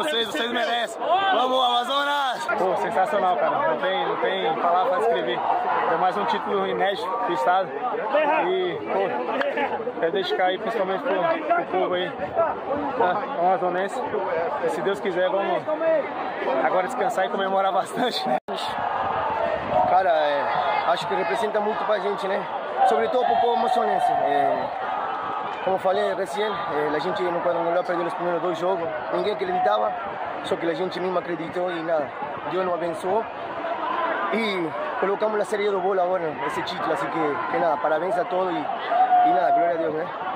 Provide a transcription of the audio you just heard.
vocês merecem. Vamos, Amazonas! Pô, sensacional, cara. Não tem palavra para descrever. É mais um título inédito do estado. E, pô, quero dedicar aí principalmente pro povo aí, amazonense. E se Deus quiser, vamos agora descansar e comemorar bastante, né? Cara, acho que representa muito pra gente, né? Sobretudo pro povo amazonense. Como falei recém, a gente no quadrangular perdeu os primeiros 2 jogos. Ninguém acreditava, só que a gente mesmo acreditou e nada. Deus nos abençoou. E colocamos na Série do Bolo agora, esse título. Así que nada, parabéns a todos e nada, glória a Deus, né?